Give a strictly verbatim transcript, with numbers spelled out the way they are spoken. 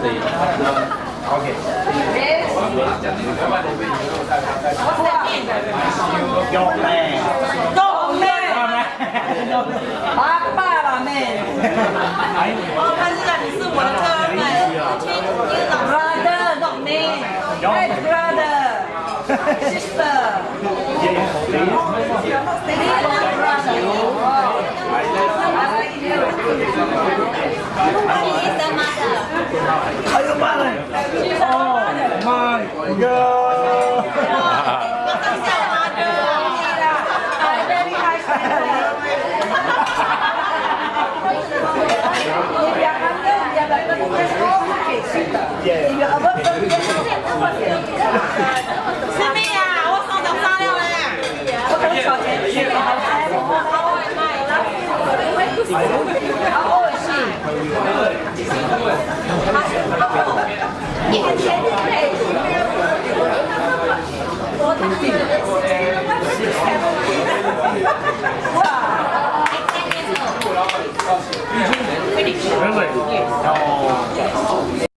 OK。有妹， 有妹，爸爸了妹。我看起来你是我的哥妹。Brother, not me. Hey, brother, sister. She is the mother. Are you mother? Oh my God. I very high standard. If you are under, you are better to press all okay, sister. If you are above, then you are okay. 是妹啊，我上早上了嘞。 我跟你说，钱好开，好外卖，好恶心。你看前日配，我当时哇。 Really? Oh.